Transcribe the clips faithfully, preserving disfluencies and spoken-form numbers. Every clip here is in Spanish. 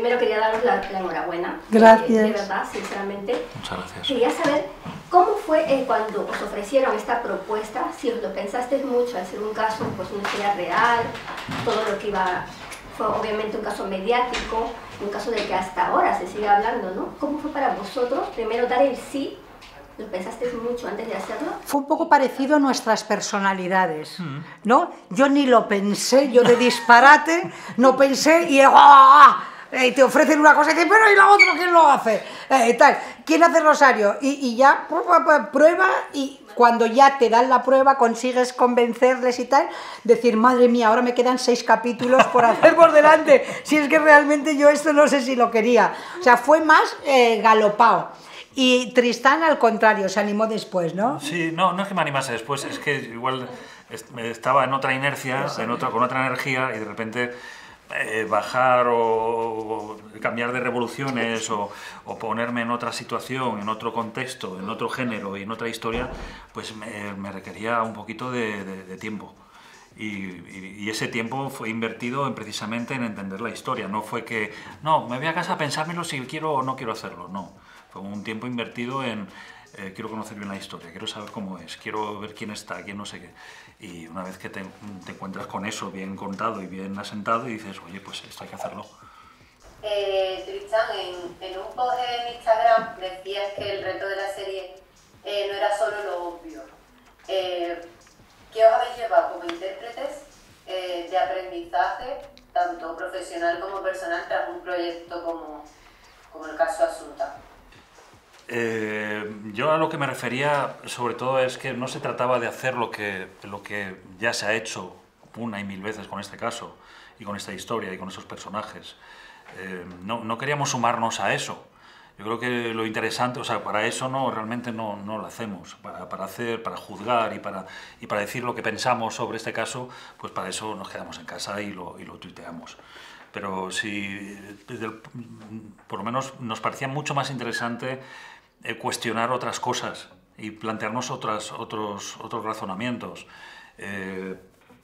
primero quería daros la, la enhorabuena. Gracias. Eh, de verdad, sinceramente. Muchas gracias. Quería saber cómo fue eh, cuando os ofrecieron esta propuesta, si os lo pensasteis mucho, al ser un caso, pues una historia real, todo lo que iba, fue obviamente un caso mediático, un caso del que hasta ahora se sigue hablando, ¿no? ¿Cómo fue para vosotros primero dar el sí? ¿Lo pensasteis mucho antes de hacerlo? Fue un poco parecido a nuestras personalidades, ¿no? Yo ni lo pensé, yo de disparate no pensé y ¡ah! Y te ofrecen una cosa y dices, pero ¿y la otra quién lo hace? Eh, tal. ¿Quién hace Rosario? Y, y ya prueba, y cuando ya te dan la prueba consigues convencerles y tal, decir, madre mía, ahora me quedan seis capítulos por hacer por delante, si es que realmente yo esto no sé si lo quería. O sea, fue más eh, galopado. Y Tristán, al contrario, se animó después, ¿no? Sí, no, no es que me animase después, es que igual estaba en otra inercia, en otra, con otra energía, y de repente eh, bajar o, o cambiar de revoluciones o, o ponerme en otra situación, en otro contexto, en otro género y en otra historia, pues me, me requería un poquito de, de, de tiempo. Y, y, y ese tiempo fue invertido en, precisamente en entender la historia. No fue que, no, me voy a casa a pensármelo si quiero o no quiero hacerlo, no. Fue un tiempo invertido en, eh, quiero conocer bien la historia, quiero saber cómo es, quiero ver quién está, quién no sé qué. Y una vez que te, te encuentras con eso bien contado y bien asentado, y dices, oye, pues esto hay que hacerlo. Eh, Tristán, en, en un post en Instagram decías que el reto de la serie eh, no era solo lo obvio. Eh, ¿Qué os habéis llevado como intérpretes eh, de aprendizaje, tanto profesional como personal, tras un proyecto como, como el caso Asunta? Eh, yo a lo que me refería sobre todo es que no se trataba de hacer lo que, lo que ya se ha hecho una y mil veces con este caso y con esta historia y con esos personajes. Eh, no, no queríamos sumarnos a eso. Yo creo que lo interesante, o sea, para eso no, realmente no, no lo hacemos, para, para hacer, para juzgar y para, y para decir lo que pensamos sobre este caso, pues para eso nos quedamos en casa y lo, y lo tuiteamos. Pero sí, desde el, por lo menos nos parecía mucho más interesante eh, cuestionar otras cosas y plantearnos otras, otros, otros razonamientos. Eh,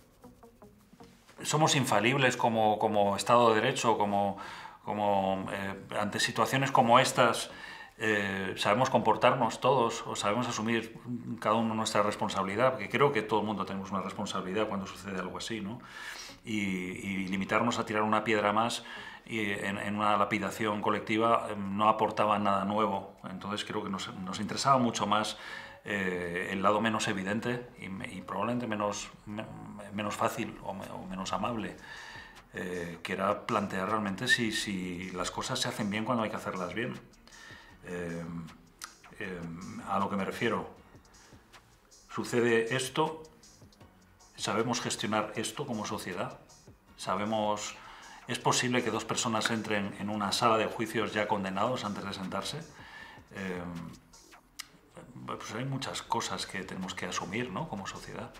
somos infalibles como, como Estado de Derecho, como, como eh, ante situaciones como estas, eh, sabemos comportarnos todos o sabemos asumir cada uno nuestra responsabilidad, porque creo que todo el mundo tenemos una responsabilidad cuando sucede algo así, ¿no? Y, y limitarnos a tirar una piedra más y en, en una lapidación colectiva eh, no aportaba nada nuevo. Entonces creo que nos, nos interesaba mucho más eh, el lado menos evidente y, y probablemente menos, me, menos fácil o, me, o menos amable, eh, que era plantear realmente si, si las cosas se hacen bien cuando hay que hacerlas bien. Eh, eh, a lo que me refiero, sucede esto, sabemos gestionar esto como sociedad, sabemos, es posible que dos personas entren en una sala de juicios ya condenados antes de sentarse. Eh, pues hay muchas cosas que tenemos que asumir, ¿no?, como sociedad.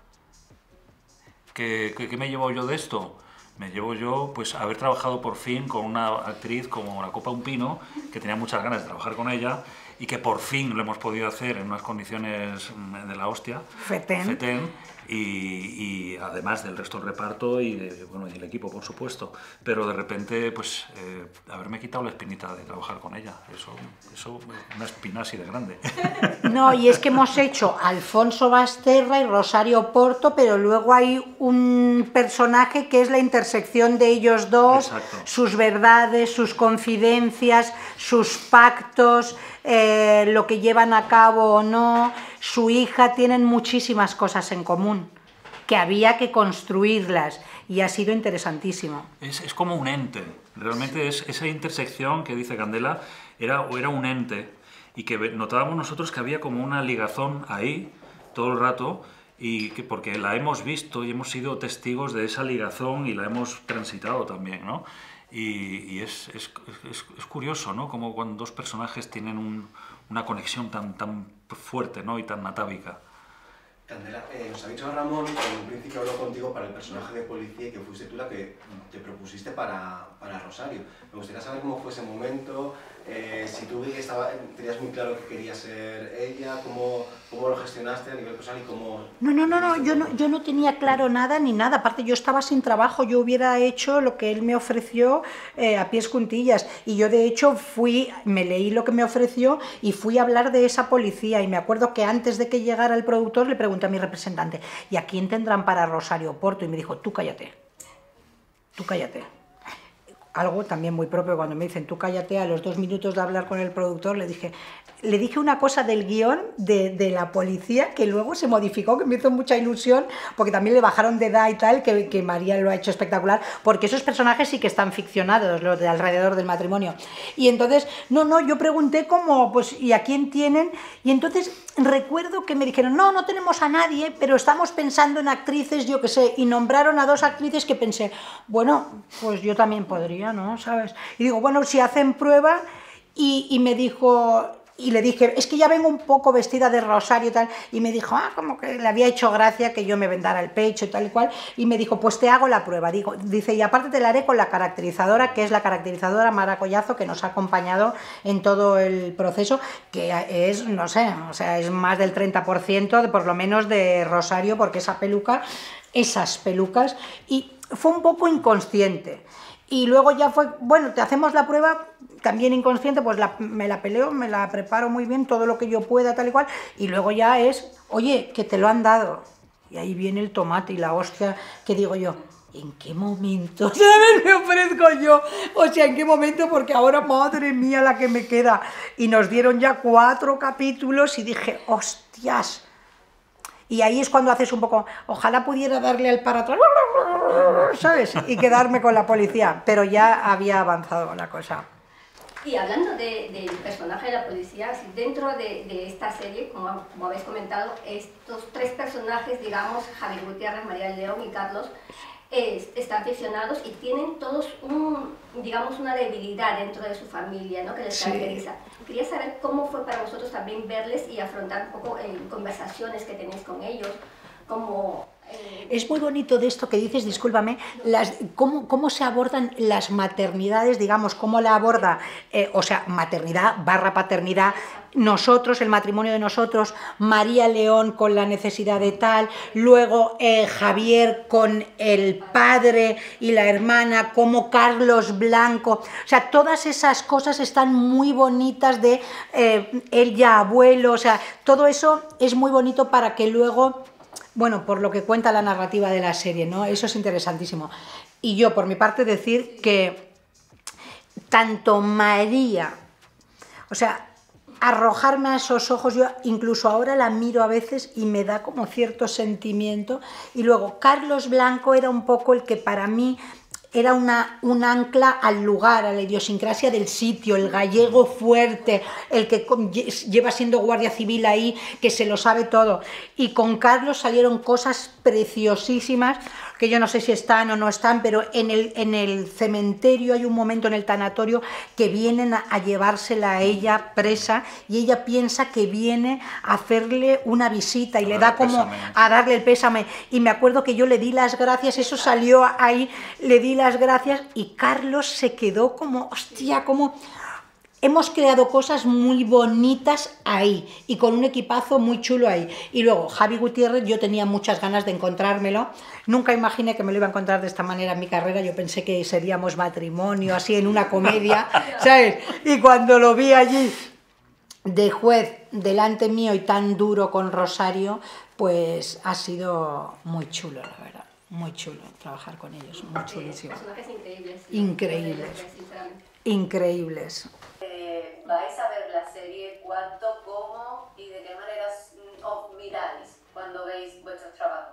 ¿Qué, qué, qué me llevo yo de esto? Me llevo yo, pues, haber trabajado por fin con una actriz como la Copa Un Pino, que tenía muchas ganas de trabajar con ella y que por fin lo hemos podido hacer en unas condiciones de la hostia. Fetén. Fetén. Y, y además del resto del reparto y, de, bueno, y del equipo, por supuesto. Pero de repente, pues, eh, haberme quitado la espinita de trabajar con ella. Eso, eso, una espina así de grande. No, y es que hemos hecho Alfonso Basterra y Rosario Porto, pero luego hay un personaje que es la intersección de ellos dos, Exacto. Sus verdades, sus confidencias, sus pactos, eh, lo que llevan a cabo o no. Su hija, tienen muchísimas cosas en común, que había que construirlas, y ha sido interesantísimo. Es, es como un ente, realmente es esa intersección que dice Candela, era, era un ente, y que notábamos nosotros que había como una ligazón ahí todo el rato, y que, porque la hemos visto y hemos sido testigos de esa ligazón y la hemos transitado también, ¿no? Y, y es, es, es, es curioso, ¿no?, como cuando dos personajes tienen un, una conexión tan, tan fuerte, ¿no?, y tan atávica. Candela, eh, nos ha dicho Ramón que en un principio habló contigo para el personaje de policía y que fuiste tú la que te propusiste para, para Rosario. Me gustaría saber cómo fue ese momento, eh, si tú que estaba, tenías muy claro que querías ser ella, ¿cómo, cómo lo gestionaste a nivel personal y cómo...? No, no, no, no, yo no, yo no tenía claro nada ni nada, aparte yo estaba sin trabajo, yo hubiera hecho lo que él me ofreció eh, a pies juntillas, y yo de hecho fui, me leí lo que me ofreció y fui a hablar de esa policía, y me acuerdo que antes de que llegara el productor le pregunté a mi representante, ¿y a quién tendrán para Rosario Porto? Y me dijo, tú cállate, tú cállate. Algo también muy propio cuando me dicen, tú cállate, a los dos minutos de hablar con el productor le dije, le dije una cosa del guión de, de la policía que luego se modificó, que me hizo mucha ilusión, porque también le bajaron de edad y tal, que, que María lo ha hecho espectacular, porque esos personajes sí que están ficcionados, los de alrededor del matrimonio. Y entonces, no, no, yo pregunté cómo, pues, ¿y a quién tienen? Y entonces recuerdo que me dijeron, no, no tenemos a nadie, pero estamos pensando en actrices, yo qué sé, y nombraron a dos actrices que pensé, bueno, pues yo también podría, ¿no? ¿Sabes? Y digo, bueno, si hacen prueba, y, y me dijo... Y le dije, es que ya vengo un poco vestida de Rosario y tal, y me dijo, ah, como que le había hecho gracia que yo me vendara el pecho y tal y cual, y me dijo, pues te hago la prueba, digo, dice, y aparte te la haré con la caracterizadora, que es la caracterizadora Mara Collazo, que nos ha acompañado en todo el proceso, que es, no sé, o sea, es más del treinta por ciento, de, por lo menos de Rosario, porque esa peluca, esas pelucas, y fue un poco inconsciente. Y luego ya fue, bueno, te hacemos la prueba, también inconsciente, pues la, me la peleo, me la preparo muy bien, todo lo que yo pueda, tal y cual, y luego ya es, oye, que te lo han dado. Y ahí viene el tomate y la hostia, que digo yo, ¿en qué momento, sabes, me ofrezco yo? O sea, ¿en qué momento? Porque ahora, madre mía, la que me queda. Y nos dieron ya cuatro capítulos y dije, hostias. Y ahí es cuando haces un poco, ojalá pudiera darle al para atrás, ¿sabes? Y quedarme con la policía, pero ya había avanzado la cosa. Y hablando de, del personaje de la policía, dentro de, de esta serie, como, como habéis comentado, estos tres personajes, digamos, Javier Gutiérrez, María León y Carlos, es, están ficcionados y tienen todos un, digamos, una debilidad dentro de su familia, ¿no?, que les caracteriza. Sí. Quería saber cómo fue para vosotros también verles y afrontar un poco en conversaciones que tenéis con ellos, como... Eh... Es muy bonito de esto que dices, discúlpame, las, cómo, cómo se abordan las maternidades, digamos, cómo la aborda, eh, o sea, maternidad barra paternidad, nosotros, el matrimonio de nosotros, María León con la necesidad de tal, luego eh, Javier con el padre y la hermana, como Carlos Blanco, o sea, todas esas cosas están muy bonitas de eh, él ya abuelo, o sea, todo eso es muy bonito para que luego, bueno, por lo que cuenta la narrativa de la serie, ¿no? Eso es interesantísimo. Y yo, por mi parte, decir que tanto María, o sea, arrojarme a esos ojos, yo incluso ahora la miro a veces y me da como cierto sentimiento, y luego Carlos Blanco era un poco el que para mí era una, un ancla al lugar, a la idiosincrasia del sitio, el gallego fuerte, el que lleva siendo guardia civil ahí, que se lo sabe todo, y con Carlos salieron cosas preciosísimas, que yo no sé si están o no están, pero en el, en el cementerio hay un momento, en el tanatorio, que vienen a, a llevársela a ella presa, y ella piensa que viene a hacerle una visita y le da como a darle el pésame, y me acuerdo que yo le di las gracias, eso salió ahí, le di las gracias, y Carlos se quedó como, hostia, como... Hemos creado cosas muy bonitas ahí, y con un equipazo muy chulo ahí. Y luego, Javi Gutiérrez, yo tenía muchas ganas de encontrármelo. Nunca imaginé que me lo iba a encontrar de esta manera en mi carrera. Yo pensé que seríamos matrimonio, así en una comedia, ¿sabes? Y cuando lo vi allí de juez delante mío y tan duro con Rosario, pues ha sido muy chulo, la verdad. Muy chulo trabajar con ellos, muy chulísimo. Personajes increíbles. Increíbles. Increíbles. Eh, ¿Vais a ver la serie? ¿Cuánto, cómo y de qué maneras os miráis cuando veis vuestros trabajos?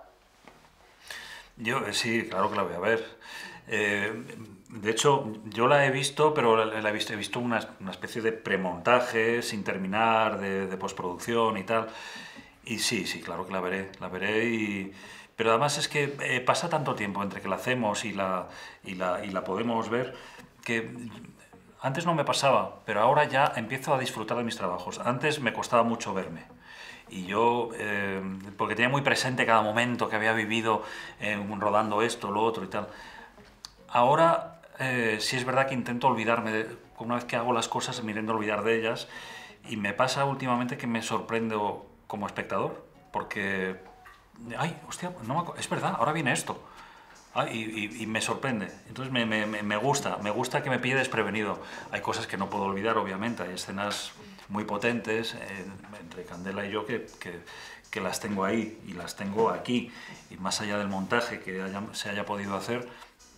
Yo sí, claro que la voy a ver. Eh, de hecho, yo la he visto, pero la, la he visto, he visto una, una especie de premontaje sin terminar, de, de postproducción y tal. Y sí, sí, claro que la veré, la veré y... Pero además es que eh, pasa tanto tiempo entre que la hacemos y la, y, la, y la podemos ver, que antes no me pasaba, pero ahora ya empiezo a disfrutar de mis trabajos. Antes me costaba mucho verme. Y yo, eh, porque tenía muy presente cada momento que había vivido eh, rodando esto, lo otro y tal. Ahora eh, sí es verdad que intento olvidarme de, una vez que hago las cosas me intento olvidar de ellas, y me pasa últimamente que me sorprendo como espectador, porque, ay, hostia, no me acuerdo, es verdad, ahora viene esto. Ah, y, y, y me sorprende, entonces me, me, me gusta, me gusta que me pille desprevenido. Hay cosas que no puedo olvidar, obviamente, hay escenas muy potentes eh, entre Candela y yo que, que, que las tengo ahí y las tengo aquí, y más allá del montaje que haya, se haya podido hacer,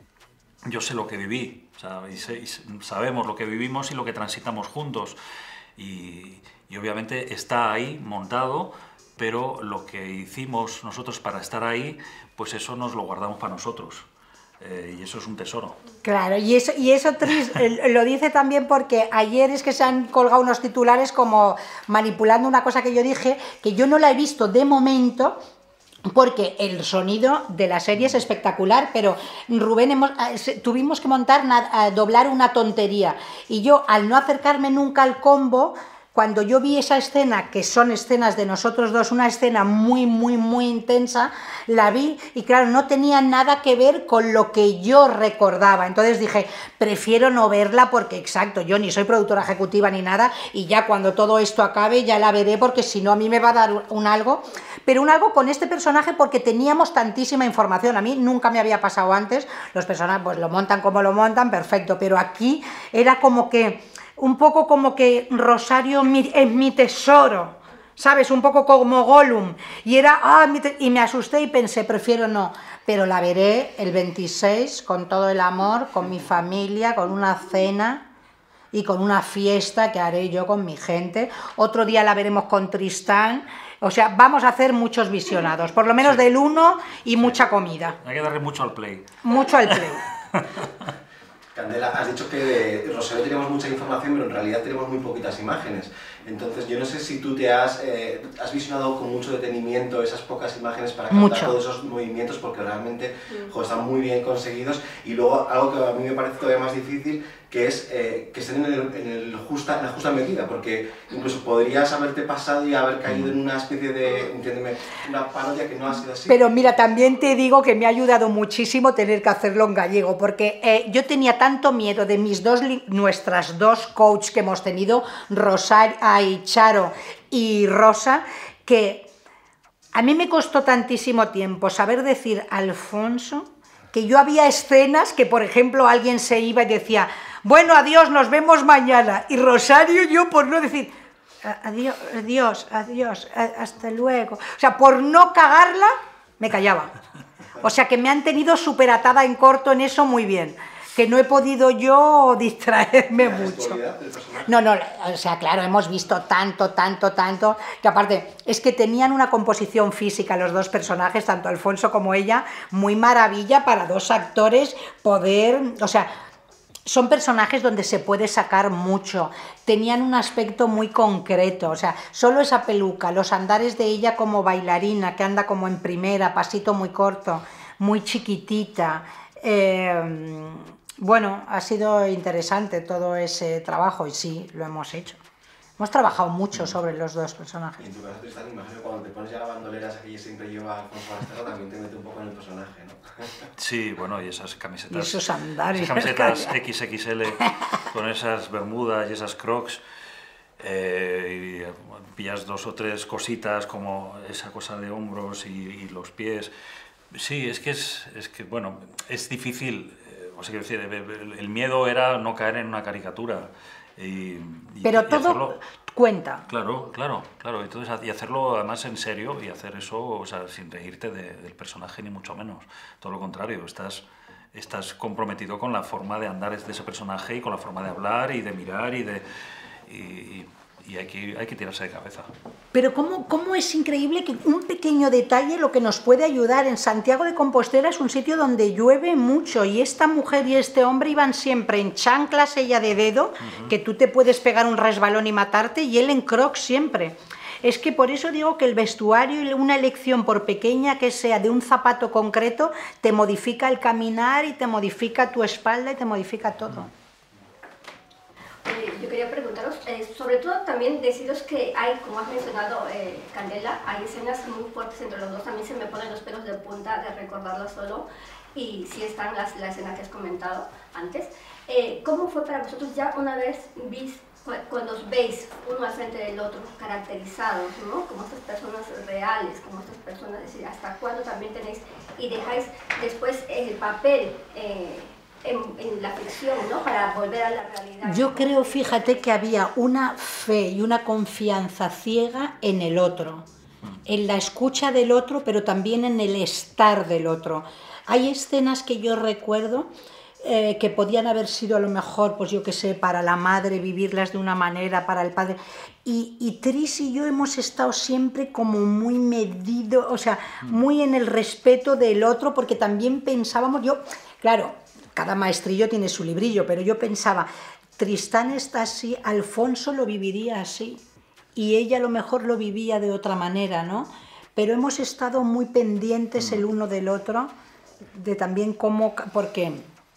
yo sé lo que viví, o sea, y sé, y sabemos lo que vivimos y lo que transitamos juntos, y, y obviamente está ahí montado, pero lo que hicimos nosotros para estar ahí, pues eso nos lo guardamos para nosotros. Eh, y eso es un tesoro. Claro, y eso, y eso Tris, lo dice también porque ayer es que se han colgado unos titulares como manipulando una cosa que yo dije, que yo no la he visto de momento, porque el sonido de la serie es espectacular, pero Rubén, hemos, tuvimos que montar, doblar una tontería, y yo al no acercarme nunca al combo, cuando yo vi esa escena, que son escenas de nosotros dos, una escena muy, muy, muy intensa, la vi y claro, no tenía nada que ver con lo que yo recordaba. Entonces dije, prefiero no verla porque, exacto, yo ni soy productora ejecutiva ni nada, y ya cuando todo esto acabe ya la veré, porque si no a mí me va a dar un algo, pero un algo con este personaje porque teníamos tantísima información. A mí nunca me había pasado antes, los personajes pues lo montan como lo montan, perfecto, pero aquí era como que un poco como que Rosario es mi tesoro, ¿sabes? Un poco como Gollum, y era, ah, y me asusté y pensé, prefiero no, pero la veré el veintiséis con todo el amor, con mi familia, con una cena y con una fiesta que haré yo con mi gente. Otro día la veremos con Tristán, o sea, vamos a hacer muchos visionados, por lo menos sí, del uno, y sí, mucha comida. Hay que darle mucho al play. Mucho al play. Candela, has dicho que de Rosario tenemos mucha información, pero en realidad tenemos muy poquitas imágenes. Entonces, yo no sé si tú te has, eh, has visionado con mucho detenimiento esas pocas imágenes para captar mucho. Todos esos movimientos, porque realmente jo, están muy bien conseguidos. Y luego, algo que a mí me parece todavía más difícil, que es eh, que estén en, el, en, el justa, en la justa medida, porque incluso podrías haberte pasado y haber caído en una especie de, entiéndeme, una parodia que no ha sido así. Pero mira, también te digo que me ha ayudado muchísimo tener que hacerlo en gallego, porque eh, yo tenía tanto miedo de mis dos, nuestras dos coaches que hemos tenido, Rosario, ay, Charo y Rosa, que a mí me costó tantísimo tiempo saber decir Alfonso, que yo había escenas que, por ejemplo, alguien se iba y decía, bueno, adiós, nos vemos mañana, y Rosario, yo por no decir, adiós, adiós, adiós, hasta luego, o sea, por no cagarla, me callaba. O sea, que me han tenido súper atada en corto en eso, muy bien, que no he podido yo distraerme mucho. No, no, o sea, claro, hemos visto tanto, tanto, tanto, que aparte, es que tenían una composición física los dos personajes, tanto Alfonso como ella, muy maravilla para dos actores poder, o sea, son personajes donde se puede sacar mucho, tenían un aspecto muy concreto, o sea, solo esa peluca, los andares de ella como bailarina, que anda como en primera, pasito muy corto, muy chiquitita, eh, bueno, ha sido interesante todo ese trabajo y sí, lo hemos hecho. Hemos trabajado mucho sobre los dos personajes. Y en tu caso, Tristán, me imagino que cuando te pones ya la bandolera esa que ella siempre lleva con Forastero, también te mete un poco en el personaje, ¿no? Sí, bueno, y esas camisetas... Y esos andares. Esas camisetas equis equis ele con esas bermudas y esas crocs, eh, y pillas dos o tres cositas como esa cosa de hombros y, y los pies. Sí, es que es, es que, bueno, es difícil, eh, o sea, quiero decir, el, el miedo era no caer en una caricatura. Y, y, pero y todo hacerlo, cuenta. Claro, claro, claro. Entonces, y hacerlo además en serio y hacer eso, o sea, sin reírte de, del personaje ni mucho menos. Todo lo contrario, estás, estás comprometido con la forma de andar de ese personaje y con la forma de hablar y de mirar y de... Y, y hay que, hay que tirarse de cabeza. Pero cómo, cómo es increíble que un pequeño detalle lo que nos puede ayudar. En Santiago de Compostela es un sitio donde llueve mucho y esta mujer y este hombre iban siempre en chanclas, ella de dedo, uh-huh. que tú te puedes pegar un resbalón y matarte, y él en crocs siempre. Es que por eso digo que el vestuario y una elección, por pequeña que sea, de un zapato concreto, te modifica el caminar y te modifica tu espalda y te modifica todo. Uh-huh. yo quería preguntaros, eh, sobre todo también deciros que hay, como has mencionado, eh, Candela, hay escenas muy fuertes entre los dos, también se me ponen los pelos de punta de recordarlas solo, y sí están las, la escena que has comentado antes. Eh, ¿Cómo fue para vosotros ya una vez vis, cuando os veis uno al frente del otro, caracterizados, ¿no? Como estas personas reales, como estas personas, es decir, hasta cuándo también tenéis y dejáis después el papel eh, en, en la ficción, ¿no? Para volver a la realidad. Yo creo, fíjate, que había una fe y una confianza ciega en el otro, en la escucha del otro, pero también en el estar del otro. Hay escenas que yo recuerdo eh, que podían haber sido a lo mejor, pues yo qué sé, para la madre vivirlas de una manera, para el padre. Y, y Tris y yo hemos estado siempre como muy medido, o sea, muy en el respeto del otro, porque también pensábamos, yo, claro, cada maestrillo tiene su librillo, pero yo pensaba, Tristán está así, Alfonso lo viviría así, y ella a lo mejor lo vivía de otra manera, ¿no? Pero hemos estado muy pendientes el uno del otro, de también cómo, porque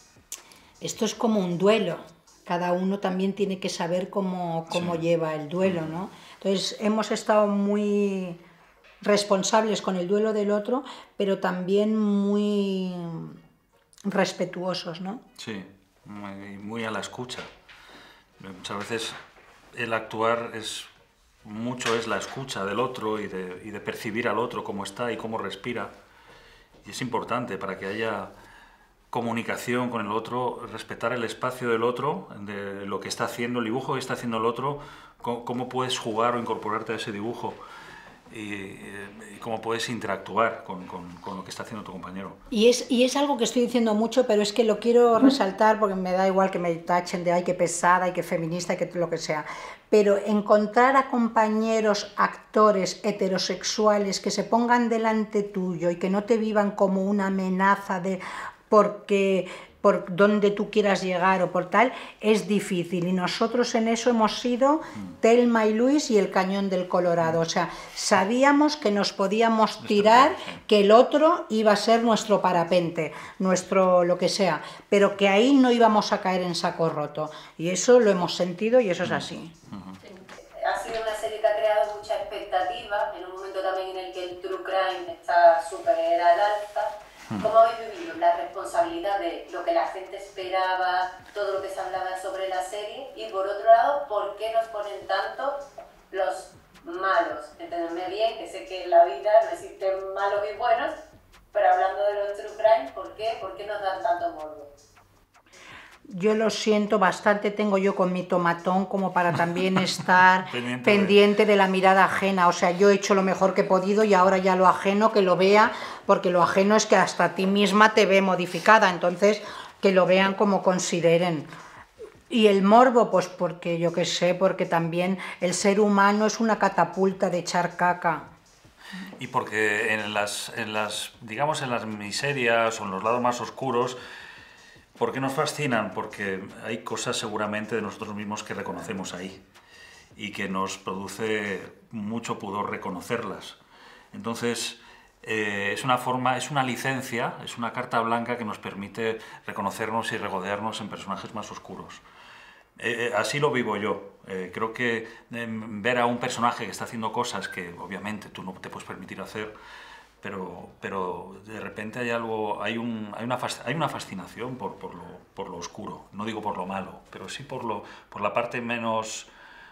esto es como un duelo, cada uno también tiene que saber cómo, cómo sí. lleva el duelo, ¿no? Entonces hemos estado muy responsables con el duelo del otro, pero también muy respetuosos, ¿no? Sí, muy, muy a la escucha. Muchas veces el actuar es, mucho es la escucha del otro y de, y de percibir al otro cómo está y cómo respira. Y es importante para que haya comunicación con el otro, respetar el espacio del otro, de lo que está haciendo, el dibujo que está haciendo el otro, cómo, cómo puedes jugar o incorporarte a ese dibujo. Y, y cómo puedes interactuar con, con, con lo que está haciendo tu compañero. Y es, y es algo que estoy diciendo mucho, pero es que lo quiero resaltar porque me da igual que me tachen de ay, que pesada, ay, que feminista, que lo que sea. Pero encontrar a compañeros actores heterosexuales que se pongan delante tuyo y que no te vivan como una amenaza de porque por donde tú quieras llegar o por tal, es difícil. Y nosotros en eso hemos sido Thelma y Luis y el Cañón del Colorado. O sea, sabíamos que nos podíamos tirar, que el otro iba a ser nuestro parapente, nuestro lo que sea, pero que ahí no íbamos a caer en saco roto. Y eso lo hemos sentido y eso es así. Ha sido una serie que ha creado mucha expectativa, en un momento también en el que el true crime está súper al alza. ¿Cómo habéis vivido la responsabilidad de lo que la gente esperaba, todo lo que se hablaba sobre la serie? Y por otro lado, ¿por qué nos ponen tanto los malos? Entendedme bien, que sé que en la vida no existen malos y buenos, pero hablando de los true crime, ¿por qué? ¿Por qué nos dan tanto morbo? Yo lo siento bastante, tengo yo con mi tomatón como para también estar pendiente, pendiente de... de la mirada ajena. O sea, yo he hecho lo mejor que he podido y ahora ya lo ajeno que lo vea, porque lo ajeno es que hasta a ti misma te ve modificada, entonces que lo vean como consideren. Y el morbo, pues porque yo qué sé, porque también el ser humano es una catapulta de echar caca. Y porque en las, en las, digamos, en las miserias o en los lados más oscuros, ¿por qué nos fascinan? Porque hay cosas seguramente de nosotros mismos que reconocemos ahí y que nos produce mucho pudor reconocerlas. Entonces, eh, es una forma, es una licencia, es una carta blanca que nos permite reconocernos y regodearnos en personajes más oscuros. Eh, eh, así lo vivo yo. Eh, creo que eh, ver a un personaje que está haciendo cosas que obviamente tú no te puedes permitir hacer, Pero, pero de repente hay algo, hay, un, hay, una, hay una fascinación por, por, lo, por lo oscuro, no digo por lo malo, pero sí por, lo, por la parte menos,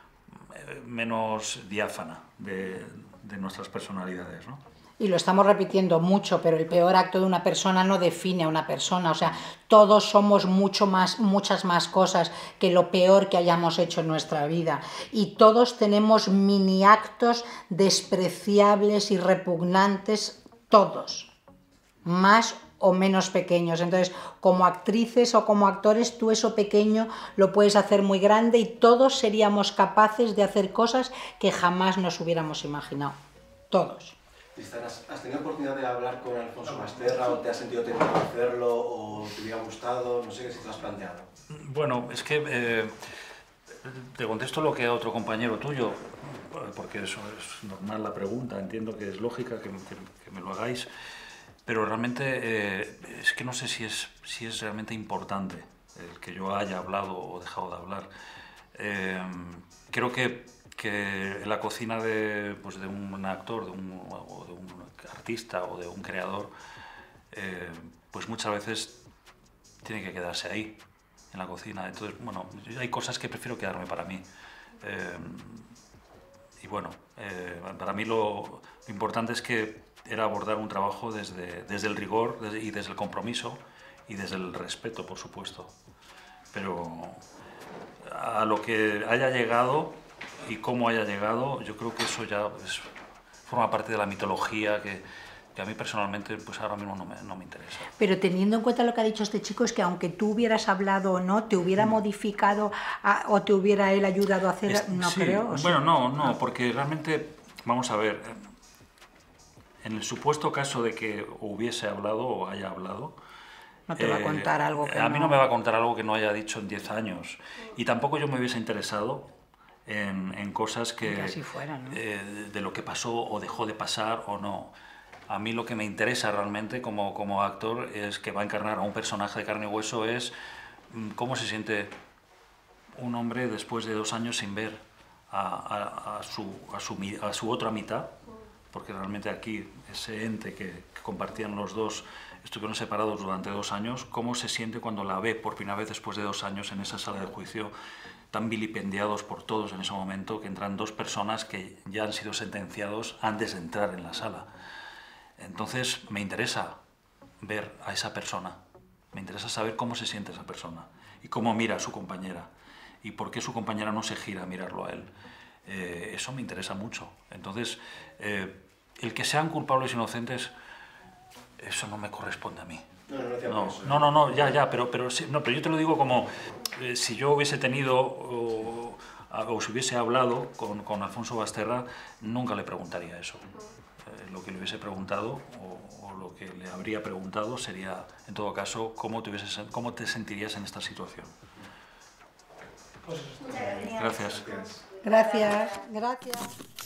menos diáfana de, de nuestras personalidades, ¿no? Y lo estamos repitiendo mucho, pero el peor acto de una persona no define a una persona. O sea, todos somos mucho más, muchas más cosas que lo peor que hayamos hecho en nuestra vida. Y todos tenemos mini actos despreciables y repugnantes, todos, más o menos pequeños. Entonces, como actrices o como actores, tú eso pequeño lo puedes hacer muy grande y todos seríamos capaces de hacer cosas que jamás nos hubiéramos imaginado. Todos. ¿Has tenido oportunidad de hablar con Alfonso Basterra o te has sentido tentado de hacerlo o te hubiera gustado? No sé si te lo has planteado. Bueno, es que eh, te contesto lo que a otro compañero tuyo, porque eso es normal la pregunta, entiendo que es lógica que, que, que me lo hagáis, pero realmente eh, es que no sé si es, si es realmente importante el que yo haya hablado o dejado de hablar. Eh, creo que, que la cocina de, pues de un actor, de un, o de un artista o de un creador, eh, pues muchas veces tiene que quedarse ahí, en la cocina. Entonces, bueno, hay cosas que prefiero quedarme para mí. Eh, y bueno, eh, para mí lo, lo importante es que era abordar un trabajo desde, desde el rigor desde, y desde el compromiso y desde el respeto, por supuesto. Pero a lo que haya llegado y cómo haya llegado, yo creo que eso ya es, forma parte de la mitología que, que a mí personalmente pues ahora mismo no me, no me interesa. Pero teniendo en cuenta lo que ha dicho este chico, es que aunque tú hubieras hablado o no, te hubiera mm. modificado a, o te hubiera él ayudado a hacer, es, no sí, creo. Bueno, sí. no, no, porque realmente, vamos a ver, en el supuesto caso de que hubiese hablado o haya hablado, no te va a contar algo que a mí no... no me va a contar algo que no haya dicho en diez años. Y tampoco yo me hubiese interesado en, en cosas que... que así fuera, ¿no? eh, de lo que pasó o dejó de pasar o no. A mí lo que me interesa realmente como, como actor es que va a encarnar a un personaje de carne y hueso, es cómo se siente un hombre después de dos años sin ver a, a, a, su, a, su, a su otra mitad, porque realmente aquí ese ente que, que compartían los dos estuvieron separados durante dos años, cómo se siente cuando la ve por primera vez después de dos años en esa sala de juicio, tan vilipendiados por todos en ese momento, que entran dos personas que ya han sido sentenciados antes de entrar en la sala. Entonces me interesa ver a esa persona, me interesa saber cómo se siente esa persona y cómo mira a su compañera y por qué su compañera no se gira a mirarlo a él. Eh, eso me interesa mucho. Entonces, eh, el que sean culpables o inocentes, eso no me corresponde a mí. No, no, no, no, eso, no, no, no, ya, ya, pero, pero, no, pero yo te lo digo como eh, si yo hubiese tenido o, o si hubiese hablado con, con Alfonso Basterra, nunca le preguntaría eso. Eh, lo que le hubiese preguntado o, o lo que le habría preguntado sería, en todo caso, cómo te, hubieses, cómo te sentirías en esta situación. Muchas gracias. Gracias. Gracias, gracias.